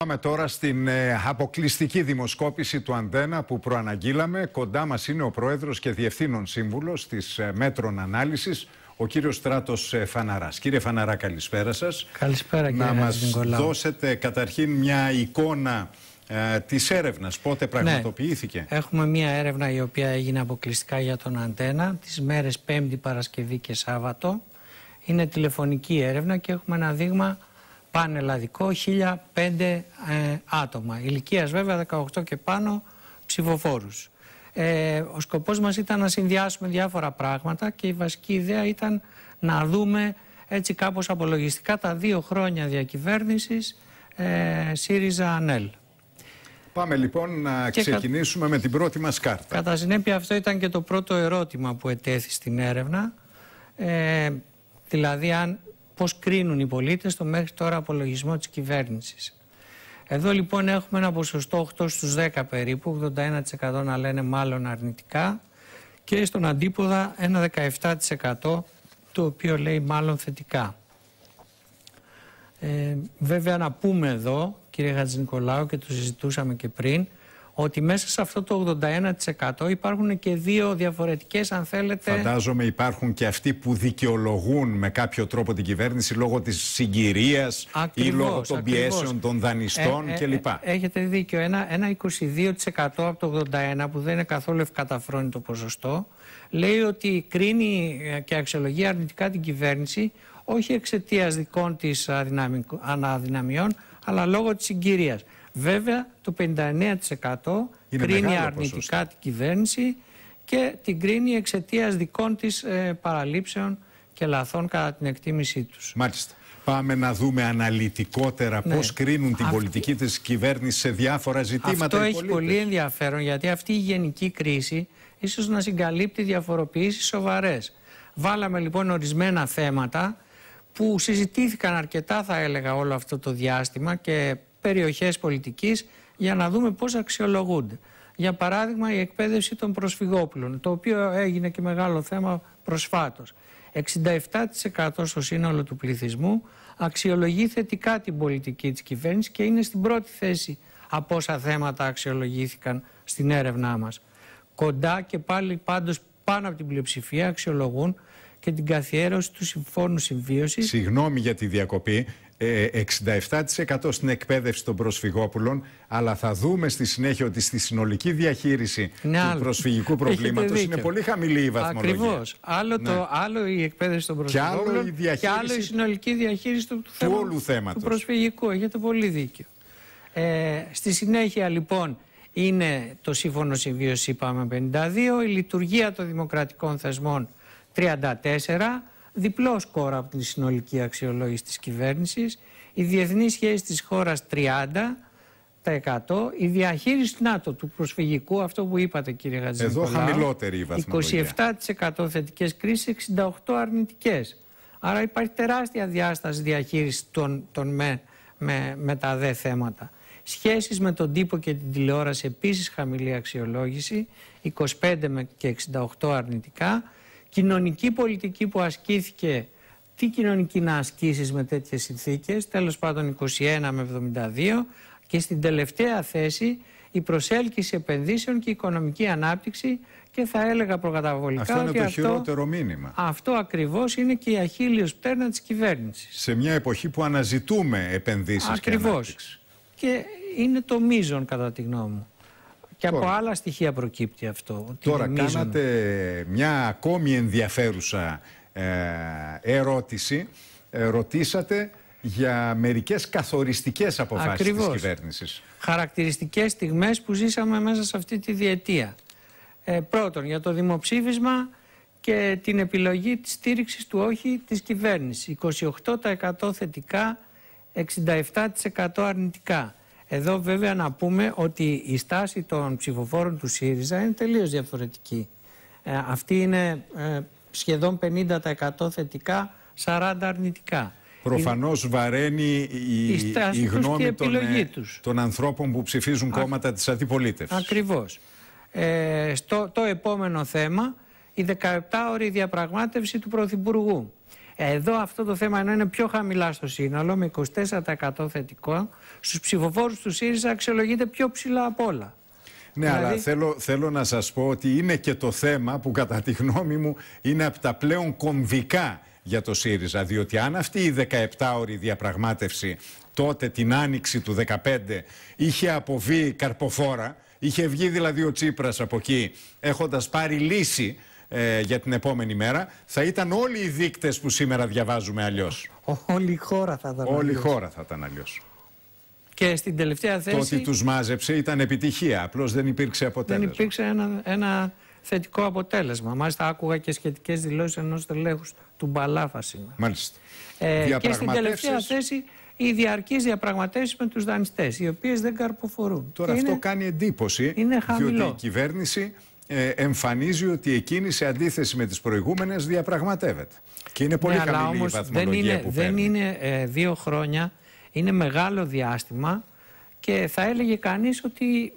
Πάμε τώρα στην αποκλειστική δημοσκόπηση του Αντένα που προαναγγείλαμε. Κοντά μας είναι ο Πρόεδρος και Διευθύνων Σύμβουλος της Μέτρων Ανάλυσης, ο κύριος Στράτος Φαναράς. Κύριε Φαναρά, καλησπέρα σας. Καλησπέρα, κύριε Νικολάου. Να μας δώσετε καταρχήν μια εικόνα της έρευνας, πότε πραγματοποιήθηκε. Ναι. Έχουμε μια έρευνα η οποία έγινε αποκλειστικά για τον Αντένα τις μέρες Πέμπτη, Παρασκευή και Σάββατο. Είναι τηλεφωνική έρευνα και έχουμε ένα δείγμα πανελλαδικό 1005 άτομα. Ηλικίας βέβαια 18 και πάνω ψηφοφόρους. Ο σκοπός μας ήταν να συνδυάσουμε διάφορα πράγματα και η βασική ιδέα ήταν να δούμε έτσι κάπως απολογιστικά τα 2 χρόνια διακυβέρνησης ΣΥΡΙΖΑ-ΑΝΕΛ. Πάμε λοιπόν να ξεκινήσουμε με την πρώτη μας κάρτα. Κατά συνέπεια αυτό ήταν και το πρώτο ερώτημα που ετέθη στην έρευνα. Δηλαδή πώς κρίνουν οι πολίτες το μέχρι τώρα απολογισμό της κυβέρνησης. Εδώ λοιπόν έχουμε ένα ποσοστό 8 στους 10 περίπου, 81% να λένε μάλλον αρνητικά και στον αντίποδα ένα 17% το οποίο λέει μάλλον θετικά. Βέβαια να πούμε εδώ, κύριε Χατζηνικολάου, και το συζητούσαμε και πριν, ότι μέσα σε αυτό το 81% υπάρχουν και 2 διαφορετικές, αν θέλετε... Φαντάζομαι υπάρχουν και αυτοί που δικαιολογούν με κάποιο τρόπο την κυβέρνηση λόγω της συγκυρίας ή λόγω των πιέσεων των δανειστών κλπ. Έχετε δίκιο. Ένα 22% από το 81% που δεν είναι καθόλου ευκαταφρόνητο ποσοστό λέει ότι κρίνει και αξιολογεί αρνητικά την κυβέρνηση όχι εξαιτίας δικών της αναδυναμιών αλλά λόγω της συγκυρίας. Βέβαια, το 59% κρίνει αρνητικά την κυβέρνηση και την κρίνει εξαιτίας δικών της παραλήψεων και λαθών κατά την εκτίμησή τους. Μάλιστα. Πάμε να δούμε αναλυτικότερα πώς κρίνουν την πολιτική της κυβέρνησης σε διάφορα ζητήματα. Αυτό έχει πολύ ενδιαφέρον, γιατί αυτή η γενική κρίση ίσως να συγκαλύπτει διαφοροποιήσεις σοβαρές. Βάλαμε λοιπόν ορισμένα θέματα που συζητήθηκαν αρκετά, θα έλεγα, όλο αυτό το διάστημα και περιοχές πολιτικής για να δούμε πώς αξιολογούνται. Για παράδειγμα, η εκπαίδευση των προσφυγόπουλων, το οποίο έγινε και μεγάλο θέμα προσφάτως. 67% στο σύνολο του πληθυσμού αξιολογεί θετικά την πολιτική της κυβέρνησης και είναι στην πρώτη θέση από όσα θέματα αξιολογήθηκαν στην έρευνά μας. Κοντά και πάλι πάντως πάνω από την πλειοψηφία αξιολογούν και την καθιέρωση του Συμφώνου Συμβίωσης. Συγγνώμη για τη διακοπή. 67% στην εκπαίδευση των προσφυγόπουλων, αλλά θα δούμε στη συνέχεια ότι στη συνολική διαχείριση του προσφυγικού προβλήματος είναι πολύ χαμηλή η βαθμολογία. Ακριβώς. Άλλο η εκπαίδευση των προσφυγόπουλων και άλλο η συνολική διαχείριση του όλου θέματος. Του προσφυγικού. Έχετε πολύ δίκιο. Στη συνέχεια λοιπόν είναι το Σύμφωνο Συμβίωσης, είπαμε 52, η λειτουργία των δημοκρατικών θεσμών 34%, διπλό σκορ από την συνολική αξιολόγηση της κυβέρνησης, η διεθνή σχέση της χώρας 30%, η διαχείριση του προσφυγικού, αυτό που είπατε κύριε Χατζηνικολάου, εδώ χαμηλότερη η βαθμολογία. 27% θετικές κρίσεις, 68% αρνητικές. Άρα υπάρχει τεράστια διάσταση διαχείρισης με τα δε θέματα. Σχέσεις με τον τύπο και την τηλεόραση επίσης χαμηλή αξιολόγηση, 25% και 68% αρνητικά. Κοινωνική πολιτική που ασκήθηκε, τι κοινωνική να ασκήσεις με τέτοιες συνθήκες, τέλος πάντων 21 με 72, και στην τελευταία θέση η προσέλκυση επενδύσεων και η οικονομική ανάπτυξη, και θα έλεγα προκαταβολικά αυτό είναι ότι το χειρότερο μήνυμα. Αυτό ακριβώς είναι και η αχίλλειος πτέρνα της κυβέρνησης. Σε μια εποχή που αναζητούμε επενδύσεις και ανάπτυξη. Και είναι το μείζον κατά τη γνώμη μου. Και από άλλα στοιχεία προκύπτει αυτό. Ότι τώρα κάνατε μια ακόμη ενδιαφέρουσα ερώτηση. Ρωτήσατε για μερικές καθοριστικές αποφάσεις της κυβέρνησης. Χαρακτηριστικές στιγμές που ζήσαμε μέσα σε αυτή τη διετία. Πρώτον, για το δημοψήφισμα και την επιλογή της στήριξης του όχι της κυβέρνησης. 28% θετικά, 67% αρνητικά. Εδώ βέβαια να πούμε ότι η στάση των ψηφοφόρων του ΣΥΡΙΖΑ είναι τελείως διαφορετική. Αυτή είναι σχεδόν 50% θετικά, 40% αρνητικά. Προφανώς βαραίνει η γνώμη των ανθρώπων που ψηφίζουν κόμματα της αντιπολίτευσης. Ακριβώς. Το επόμενο θέμα, η 17ωρη διαπραγμάτευση του Πρωθυπουργού. Εδώ αυτό το θέμα, ενώ είναι πιο χαμηλά στο σύνολο, με 24% θετικό, στους ψηφοφόρους του ΣΥΡΙΖΑ αξιολογείται πιο ψηλά απ' όλα. Ναι, δηλαδή... αλλά θέλω να σας πω ότι είναι και το θέμα που κατά τη γνώμη μου είναι από τα πλέον κομβικά για το ΣΥΡΙΖΑ. Διότι αν αυτή η 17ωρη διαπραγμάτευση τότε την άνοιξη του 2015 είχε αποβεί καρποφόρα, είχε βγει δηλαδή ο Τσίπρας από εκεί έχοντας πάρει λύση για την επόμενη μέρα, θα ήταν όλοι οι δείκτες που σήμερα διαβάζουμε αλλιώς. Όλη η χώρα θα ήταν αλλιώς. Όλη η χώρα θα ήταν αλλιώς. Και στην τελευταία θέση... Το ότι τους μάζεψε ήταν επιτυχία, απλώς δεν υπήρξε αποτέλεσμα. Δεν υπήρξε ένα θετικό αποτέλεσμα. Μάλιστα άκουγα και σχετικές δηλώσεις ενός τελέχους του Μπαλάφα σήμερα. Μάλιστα. Και στην τελευταία θέση οι διαρκείς διαπραγματεύσεις με τους δανειστές, οι οποίες δεν καρποφορούν. Τώρα και αυτό κάνει εντύπωση, διότι η κυβέρνηση εμφανίζει ότι εκείνη σε αντίθεση με τις προηγούμενες διαπραγματεύεται. Και είναι πολύ χαμηλή η βαθμολογία που δεν είναι 2 χρόνια, είναι μεγάλο διάστημα και θα έλεγε κανείς ότι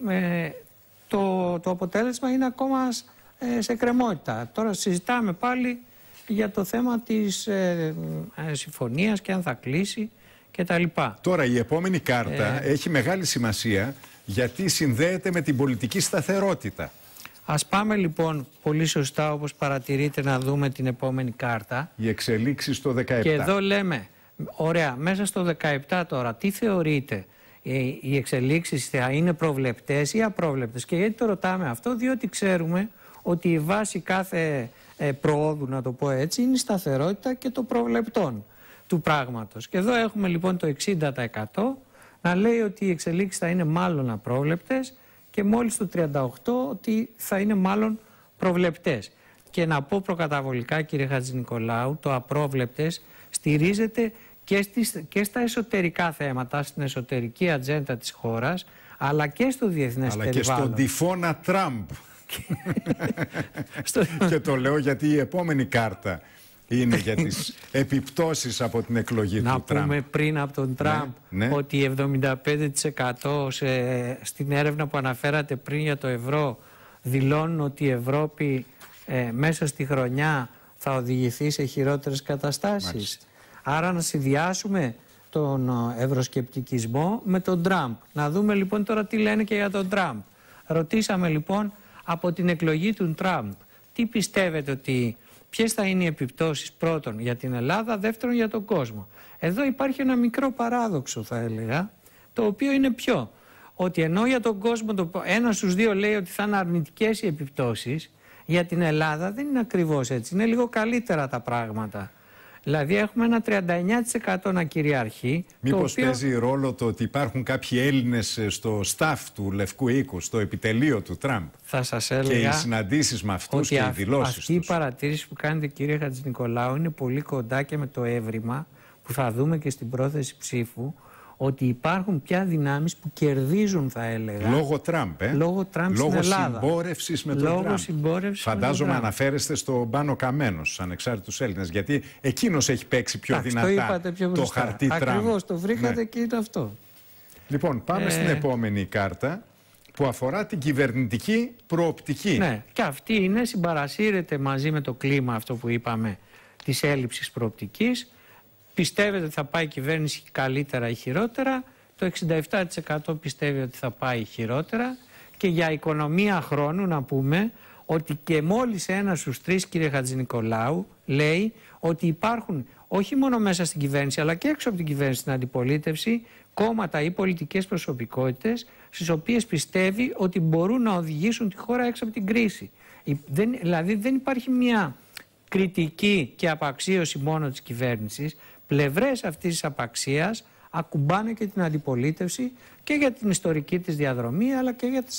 το αποτέλεσμα είναι ακόμα σε κρεμότητα. Τώρα συζητάμε πάλι για το θέμα της συμφωνίας και αν θα κλείσει και τα λοιπά. Τώρα η επόμενη κάρτα έχει μεγάλη σημασία γιατί συνδέεται με την πολιτική σταθερότητα. Ας πάμε λοιπόν πολύ σωστά, όπως παρατηρείτε, να δούμε την επόμενη κάρτα. Οι εξελίξεις στο 17. Και εδώ λέμε, ωραία, μέσα στο 17 τώρα, τι θεωρείτε, οι εξελίξεις θα είναι προβλεπτές ή απρόβλεπτες? Και γιατί το ρωτάμε αυτό? Διότι ξέρουμε ότι η βάση κάθε προόδου, να το πω έτσι, είναι η σταθερότητα και το προβλεπτόν του πράγματος. Και εδώ έχουμε λοιπόν το 60% να λέει ότι οι εξελίξεις θα είναι μάλλον απρόβλεπτες και μόλις το 38% ότι θα είναι μάλλον προβλεπτές. Και να πω προκαταβολικά, κύριε Χατζηνικολάου, το απρόβλεπτες στηρίζεται και στα εσωτερικά θέματα, στην εσωτερική ατζέντα της χώρας, αλλά και στο διεθνές περιβάλλον. Αλλά και στον τυφώνα Τραμπ. Και το λέω γιατί η επόμενη κάρτα είναι για τις επιπτώσεις από την εκλογή του Τραμπ. Να πούμε πριν από τον Τραμπ ότι 75% στην έρευνα που αναφέρατε πριν για το ευρώ δηλώνουν ότι η Ευρώπη μέσα στη χρονιά θα οδηγηθεί σε χειρότερες καταστάσεις. Μάλιστα. Άρα να συνδυάσουμε τον ευρωσκεπτικισμό με τον Τραμπ. Να δούμε λοιπόν τώρα τι λένε και για τον Τραμπ. Ρωτήσαμε λοιπόν από την εκλογή του Τραμπ τι πιστεύετε ότι... Ποιες θα είναι οι επιπτώσεις πρώτον για την Ελλάδα, δεύτερον για τον κόσμο. Εδώ υπάρχει ένα μικρό παράδοξο, θα έλεγα, το οποίο είναι ποιο? Ότι ενώ για τον κόσμο ένας στους 2 λέει ότι θα είναι αρνητικές οι επιπτώσεις, για την Ελλάδα δεν είναι ακριβώς έτσι. Είναι λίγο καλύτερα τα πράγματα. Δηλαδή έχουμε ένα 39% να κυριαρχεί. Μήπως παίζει ρόλο το ότι υπάρχουν κάποιοι Έλληνες στο staff του Λευκού Οίκου, στο επιτελείο του Τραμπ? Θα σας έλεγα και οι συναντήσεις με αυτούς και οι δηλώσεις τους. Αυτή η παρατήρηση που κάνετε, κύριε Χατζηνικολάου, είναι πολύ κοντά και με το έβριμα που θα δούμε και στην πρόθεση ψήφου, ότι υπάρχουν πια δυνάμεις που κερδίζουν, θα έλεγα. Λόγω Τραμπ, Λόγω Τραμπ στην Ελλάδα. Λόγω συμπόρευσης με τον Τραμπ. Φαντάζομαι αναφέρεστε στον Πάνο Καμένο, στους ανεξάρτητους Έλληνες, γιατί εκείνος έχει παίξει πιο δυνατά το χαρτί Τραμπ. Ακριβώς, το βρήκατε και είναι αυτό. Λοιπόν, πάμε στην επόμενη κάρτα που αφορά την κυβερνητική προοπτική. Ναι, και αυτή είναι, συμπαρασύρεται μαζί με το κλίμα αυτό που είπαμε της έλλειψης προοπτικής. Πιστεύετε ότι θα πάει η κυβέρνηση καλύτερα ή χειρότερα? Το 67% πιστεύει ότι θα πάει χειρότερα. Και για οικονομία χρόνου να πούμε ότι και μόλις 1 στους 3, κύριε Χατζηνικολάου, λέει ότι υπάρχουν όχι μόνο μέσα στην κυβέρνηση αλλά και έξω από την κυβέρνηση, στην αντιπολίτευση, κόμματα ή πολιτικές προσωπικότητες στις οποίες πιστεύει ότι μπορούν να οδηγήσουν τη χώρα έξω από την κρίση. Δηλαδή δεν υπάρχει μια κριτική και απαξίωση μόνο της κυβέρνησης. Πλευρές αυτής της απαξίας ακουμπάνε και την αντιπολίτευση και για την ιστορική της διαδρομή αλλά και για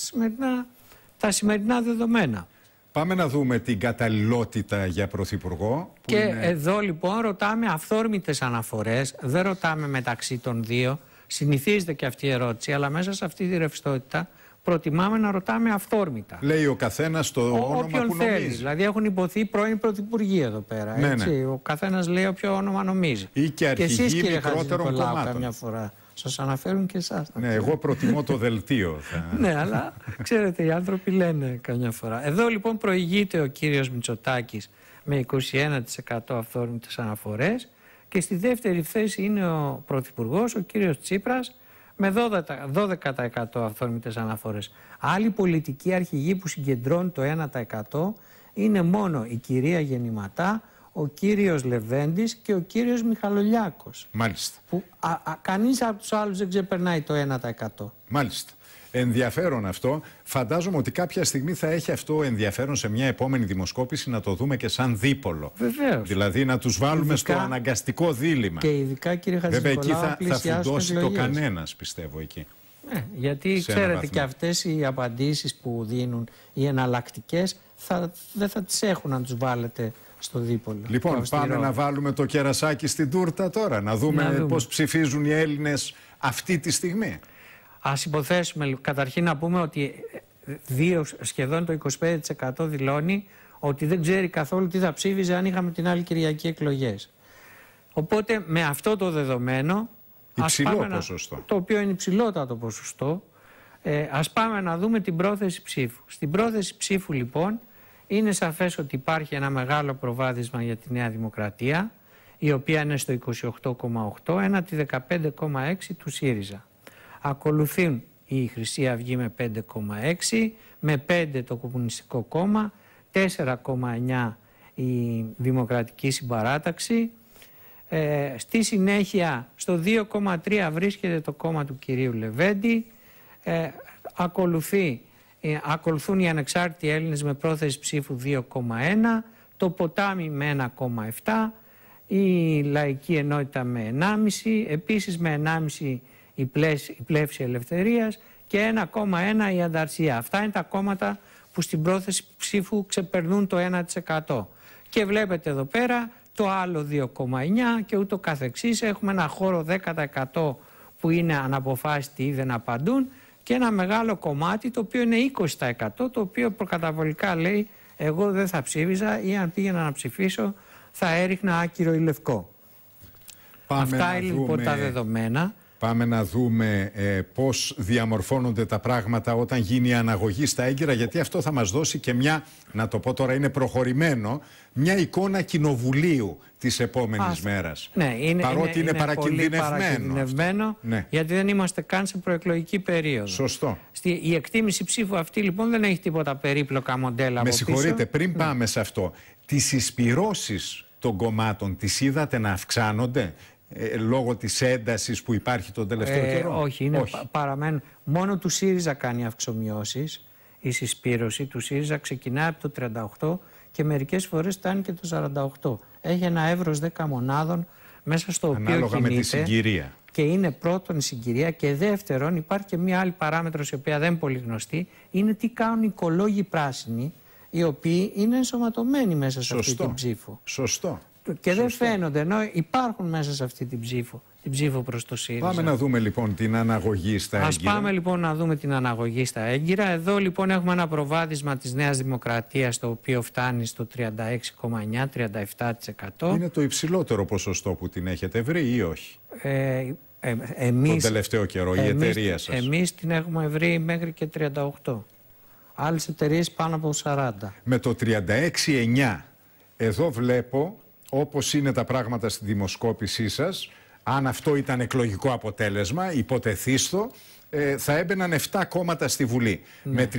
τα σημερινά δεδομένα. Πάμε να δούμε την καταλληλότητα για πρωθυπουργό. Και εδώ λοιπόν ρωτάμε αυθόρμητες αναφορές, δεν ρωτάμε μεταξύ των 2. Συνηθίζεται και αυτή η ερώτηση, αλλά μέσα σε αυτή τη ρευστότητα προτιμάμε να ρωτάμε αυθόρμητα. Λέει ο καθένας το όνομα που θέλει. νομίζει. Δηλαδή έχουν υποθεί πρώην πρωθυπουργοί εδώ πέρα. Έτσι. Ναι. Ο καθένας λέει όποιο όνομα νομίζει. Ή και αρχηγοί μικρότερων κομμάτων. Καμιά φορά σας αναφέρουν και εσάς. Ναι, εγώ προτιμώ το δελτίο. Ναι, αλλά ξέρετε οι άνθρωποι λένε καμιά φορά. Εδώ λοιπόν προηγείται ο κύριος Μητσοτάκης με 21% αυθόρμητες αναφορές και στη δεύτερη θέση είναι ο Πρωθυπουργός, ο κύριος Τσίπρας, με 12% αυθόρμητες αναφορές. Άλλοι πολιτικοί αρχηγοί που συγκεντρώνουν το 1% είναι μόνο η κυρία Γεννηματά, ο κύριος Λεβέντης και ο κύριος Μιχαλολιάκος. Μάλιστα. Που κανείς από τους άλλους δεν ξεπερνάει το 1%. Μάλιστα. Ενδιαφέρον αυτό. Φαντάζομαι ότι κάποια στιγμή θα έχει αυτό ενδιαφέρον σε μια επόμενη δημοσκόπηση να το δούμε και σαν δίπολο. Βεβαίως. Δηλαδή να τους βάλουμε στο αναγκαστικό δίλημμα. Και ειδικά, κύριε Χατζηνικολάου, βέβαια εκεί θα φουντώσει το κανένας, πιστεύω, εκεί. Γιατί ξέρετε και αυτές οι απαντήσεις που δίνουν οι εναλλακτικές δεν θα τις έχουν αν τους βάλετε στο δίπολο. Λοιπόν, πάμε να βάλουμε το κερασάκι στην τούρτα τώρα, να δούμε πώς ψηφίζουν οι Έλληνες αυτή τη στιγμή. Ας υποθέσουμε, καταρχήν να πούμε ότι σχεδόν το 25% δηλώνει ότι δεν ξέρει καθόλου τι θα ψήφιζε αν είχαμε την άλλη Κυριακή εκλογές. Οπότε με αυτό το δεδομένο, υψηλό ποσοστό, το οποίο είναι υψηλότατο ποσοστό, ας πάμε να δούμε την πρόθεση ψήφου. Στην πρόθεση ψήφου λοιπόν είναι σαφές ότι υπάρχει ένα μεγάλο προβάδισμα για τη Νέα Δημοκρατία, η οποία είναι στο 28,8, έναντι 15,6 του ΣΥΡΙΖΑ. Ακολουθούν η Χρυσή Αυγή με 5,6, με 5 το Κομμουνιστικό Κόμμα, 4,9 η Δημοκρατική Συμπαράταξη. Στη συνέχεια στο 2,3 βρίσκεται το κόμμα του κυρίου Λεβέντη. Ακολουθούν οι ανεξάρτητοι Έλληνες με πρόθεση ψήφου 2,1, το Ποτάμι με 1,7, η Λαϊκή Ενότητα με 1,5, επίσης με 1,5 η Πλεύση Ελευθερίας και 1,1 η Ανταρσία. Αυτά είναι τα κόμματα που στην πρόθεση ψήφου ξεπερνούν το 1%. Και βλέπετε εδώ πέρα το άλλο 2,9 και ούτω καθεξής. Έχουμε ένα χώρο 10% που είναι αναποφάσιστοι ή δεν απαντούν και ένα μεγάλο κομμάτι το οποίο είναι 20%, το οποίο προκαταβολικά λέει εγώ δεν θα ψήφιζα ή αν πήγαινα να ψηφίσω θα έριχνα άκυρο ή λευκό. Αυτά είναι λοιπόν τα δεδομένα. Πάμε να δούμε πώς διαμορφώνονται τα πράγματα όταν γίνει η αναγωγή στα έγκυρα, γιατί αυτό θα μας δώσει και μια, να το πω τώρα είναι προχωρημένο, μια εικόνα κοινοβουλίου της επόμενης μέρας. Ναι, παρότι είναι παρακινδυνευμένο, ναι. Γιατί δεν είμαστε καν σε προεκλογική περίοδο. Σωστό. Η εκτίμηση ψήφου αυτή λοιπόν δεν έχει τίποτα περίπλοκα μοντέλα. Με συγχωρείτε, πριν πάμε σε αυτό, τις συσπυρώσεις των κομμάτων τις είδατε να αυξάνονται? Λόγω της έντασης που υπάρχει τον τελευταίο καιρό? Όχι, παραμένουν. Μόνο του ΣΥΡΙΖΑ κάνει αυξομοιώσεις. Η συσπήρωση του ΣΥΡΙΖΑ ξεκινάει από το 38 και μερικές φορές φτάνει και το 48. Έχει ένα εύρος 10 μονάδων μέσα στο οποίο ανάλογα με τη συγκυρία. Και είναι πρώτον η συγκυρία και δεύτερον υπάρχει και μία άλλη παράμετρος η οποία δεν είναι πολύ γνωστή. Είναι τι κάνουν οι οικολόγοι πράσινοι, οι οποίοι είναι ενσωματωμένοι μέσα σε αυτή την ψήφο. Σωστό. Και δεν φαίνονται, ενώ υπάρχουν μέσα σε αυτή την ψήφο προς το ΣΥΡΙΖΑ. Πάμε να δούμε λοιπόν την αναγωγή στα έγκυρα. Ας πάμε λοιπόν να δούμε την αναγωγή στα έγκυρα. Εδώ λοιπόν έχουμε ένα προβάδισμα της Νέας Δημοκρατίας, το οποίο φτάνει στο 36,9-37%. Είναι το υψηλότερο ποσοστό που την έχετε βρει ή όχι? Τον τελευταίο καιρό, η εταιρεία σας. Εμείς την έχουμε βρει μέχρι και 38. Άλλες εταιρείες πάνω από 40. Με το 36,9 εδώ βλέπω, όπως είναι τα πράγματα στη δημοσκόπησή σας, αν αυτό ήταν εκλογικό αποτέλεσμα, υποτεθήστο, θα έμπαιναν 7 κόμματα στη Βουλή. Ναι. Με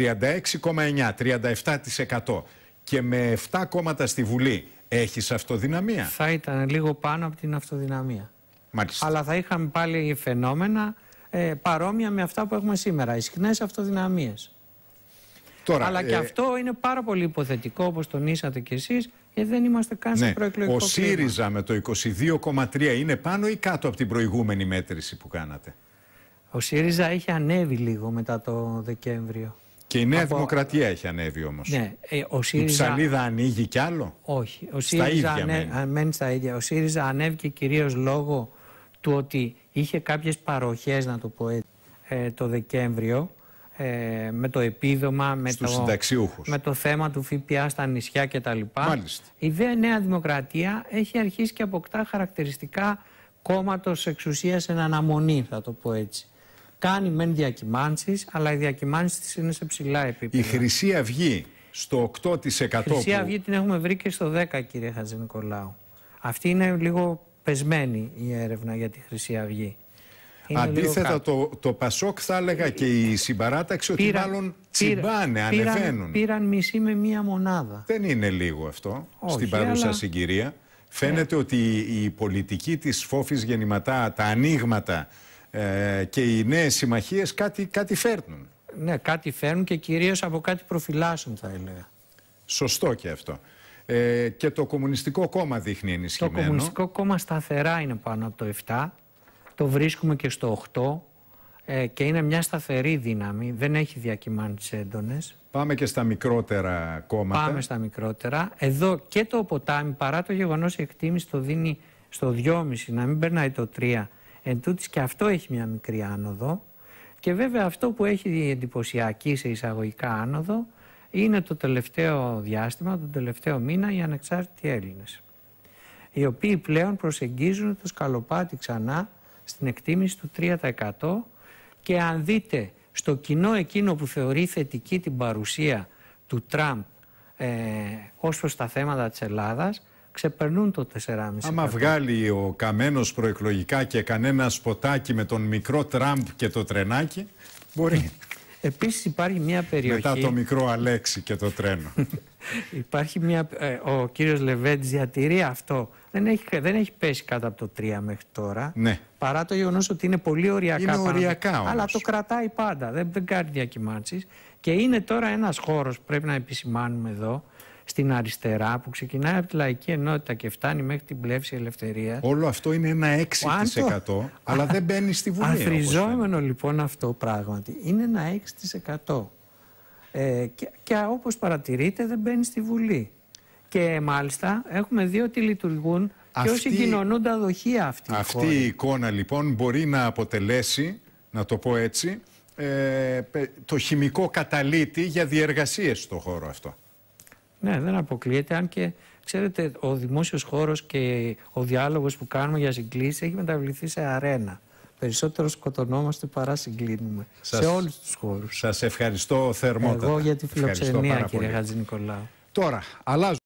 36,9, 37%. Και με 7 κόμματα στη Βουλή έχεις αυτοδυναμία? Θα ήταν λίγο πάνω από την αυτοδυναμία. Μάλιστα. Αλλά θα είχαμε πάλι φαινόμενα παρόμοια με αυτά που έχουμε σήμερα. Ισχνές αυτοδυναμίες. Τώρα, αλλά και αυτό είναι πάρα πολύ υποθετικό, όπως τονίσατε κι εσείς, γιατί δεν είμαστε καν σε προεκλογικό κλίμα. Ο ΣΥΡΙΖΑ με το 22,3 είναι πάνω ή κάτω από την προηγούμενη μέτρηση που κάνατε? Ο ΣΥΡΙΖΑ έχει ανέβει λίγο μετά το Δεκέμβριο. Και η Νέα Δημοκρατία έχει ανέβει όμως. Ναι, η ψαλίδα ανοίγει κι άλλο? Όχι. Ο ΣΥΡΙΖΑ μένει στα ίδια. Ο ΣΥΡΙΖΑ ανέβηκε κυρίως λόγω του ότι είχε κάποιες παροχές, να το πω έτσι, το Δεκέμβριο. Με το επίδομα, με το θέμα του ΦΠΑ στα νησιά κτλ. Η ΔΕ Νέα Δημοκρατία έχει αρχίσει και αποκτά χαρακτηριστικά κόμματος εξουσίας εν αναμονή, θα το πω έτσι. Κάνει μεν διακυμάνσεις, αλλά οι διακυμάνσεις της είναι σε ψηλά επίπεδα. Η Χρυσή Αυγή στο 8%. Χρυσή Αυγή την έχουμε βρει και στο 10%, κύριε Χατζηνικολάου. Αυτή είναι λίγο πεσμένη η έρευνα για τη Χρυσή Αυγή. Αντίθετα, το Πασόκ θα έλεγα και η Συμπαράταξη ότι μάλλον τσιμπάνε, ανεβαίνουν. Πήραν μισή με μία μονάδα. Δεν είναι λίγο αυτό. Όχι, στην παρούσα συγκυρία. Φαίνεται ότι η πολιτική της Φόφης Γεννηματά, τα ανοίγματα και οι νέες συμμαχίες κάτι φέρνουν. Ναι, κάτι φέρνουν και κυρίως από κάτι προφυλάσσουν, θα έλεγα. Σωστό και αυτό. Και το Κομμουνιστικό Κόμμα δείχνει ενισχυμένο. Το Κομμουνιστικό Κόμμα σταθερά είναι πάνω από το 7. Το βρίσκουμε και στο 8 και είναι μια σταθερή δύναμη. Δεν έχει διακυμάνσεις έντονες. Πάμε και στα μικρότερα κόμματα. Πάμε στα μικρότερα. Εδώ και το Ποτάμι, παρά το γεγονός η εκτίμηση το δίνει στο 2,5, να μην περνάει το 3. Εν τούτης και αυτό έχει μια μικρή άνοδο. Και βέβαια αυτό που έχει εντυπωσιακή σε εισαγωγικά άνοδο είναι το τελευταίο διάστημα, τον τελευταίο μήνα, οι ανεξάρτητοι Έλληνες, οι οποίοι πλέον προσεγγίζουν το σκαλοπάτι ξανά στην εκτίμηση του 3%, και αν δείτε στο κοινό εκείνο που θεωρεί θετική την παρουσία του Τραμπ ως προς τα θέματα της Ελλάδας, ξεπερνούν το 4,5%. Άμα βγάλει ο Καμένος προεκλογικά και κανένα σποτάκι με τον μικρό Τραμπ και το τρενάκι, μπορεί. Επίσης υπάρχει μια περιοχή... Μετά το μικρό Αλέξη και το τρένο. Υπάρχει μια... ο κύριος Λεβέντης διατηρεί αυτό. Δεν έχει πέσει κάτω από το 3 μέχρι τώρα. Ναι. Παρά το γεγονός ότι είναι πολύ οριακά. Είναι οριακά όμως. Αλλά το κρατάει πάντα. Δεν κάνει διακυμάνσεις. Και είναι τώρα ένας χώρος, πρέπει να επισημάνουμε εδώ, στην αριστερά, που ξεκινάει από τη Λαϊκή Ενότητα και φτάνει μέχρι την Πλεύση Ελευθερίας. Όλο αυτό είναι ένα 6%, αλλά δεν μπαίνει στη Βουλή. Αθροιζόμενο λοιπόν αυτό πράγματι είναι ένα 6%. Και όπως παρατηρείτε δεν μπαίνει στη Βουλή. Και μάλιστα έχουμε δει ότι λειτουργούν και ως συγκοινωνούντα δοχεία αυτή. Αυτή η εικόνα λοιπόν μπορεί να αποτελέσει, να το πω έτσι, το χημικό καταλύτη για διεργασίες στο χώρο αυτό. Ναι, δεν αποκλείεται, αν και ξέρετε ο δημόσιος χώρος και ο διάλογος που κάνουμε για συγκλήσεις έχει μεταβληθεί σε αρένα. Περισσότερο σκοτωνόμαστε παρά συγκλίνουμε σε όλους τους χώρους. Σας ευχαριστώ θερμότατα. Εγώ για τη φιλοξενία, κύριε Χατζηνικολάου. Τώρα, αλλάζω.